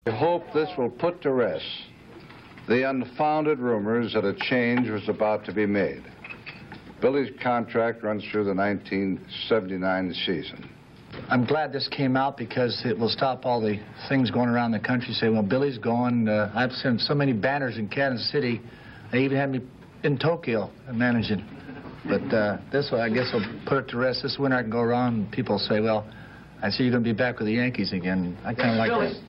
I hope this will put to rest the unfounded rumors that a change was about to be made. Billy's contract runs through the 1979 season. I'm glad this came out because it will stop all the things going around the country saying, well, Billy's going. I've seen so many banners in Kansas City. They even had me in Tokyo managing. But this, I guess, will put it to rest. This winter I can go around and people say, well, I see you're going to be back with the Yankees again. I kind of like that.